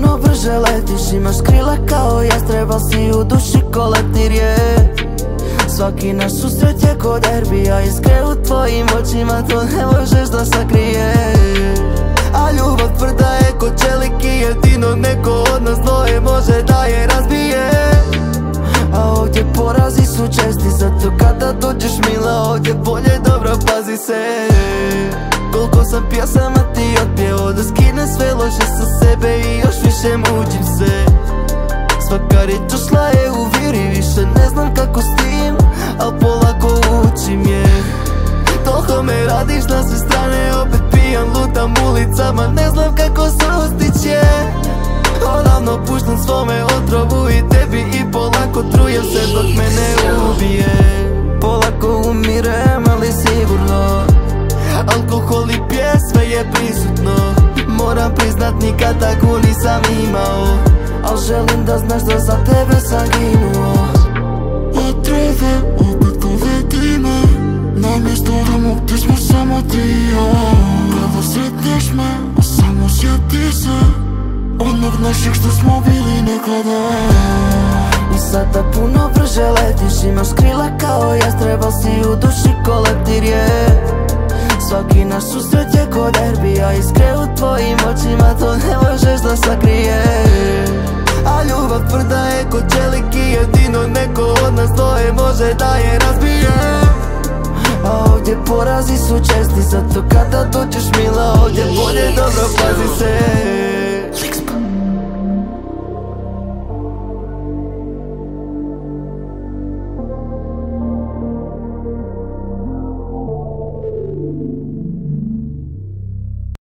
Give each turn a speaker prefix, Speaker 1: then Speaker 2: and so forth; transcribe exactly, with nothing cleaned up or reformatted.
Speaker 1: puno brže letiš, imaš krila kao jastreb, al si u duši ko leptir je. Svaki naš susret je ko derbija, iskre u tvojim očima, to ne možeš da sakriješ. A ljubav tvrda je ko čelik i jedino neko od nas dvoje može da je razbije. A ovdje porazi su česti, zato kada dođeš mila ovdje bolje dobro pazi se. Koliko sam pjesama ti otpjeo, da skinem sve loše sa sebe i još više mučim se. Svaka riječ ušla je u vir i više ne znam kako s tim, al polako učim je. Toliko me radiš na sve strane, opet pijam, lutam ulicama, ne znam kako sustić je. Odavno puštam svome otrovu i tebi i polako trujem se dok me ne ubije. Polako umirem, ali sigurno, alkohol i pjesme je prisutno. Moram priznat nikad tako nisam imao, al želim da znaš da za tebe sam ginuo.
Speaker 2: Otrove opet povedi me na mjesto tamo gdje smo samo ti i ja. Kada sretneš me, a samo sjeti se onog našeg što smo bili nekada.
Speaker 1: I sada puno brže letiš, imaš krila kao jastreb, al si u duši ko leptir je. Svaki naš susret je ko derbija, iskre u tvojim očima, to ne možeš da sakriješ. A ljubav tvrda je ko čelik i jedino neko od nas dvoje može da je razbije. A ovdje porazi su česti, zato kada dođeš mila ovdje bolje dobro pazi se.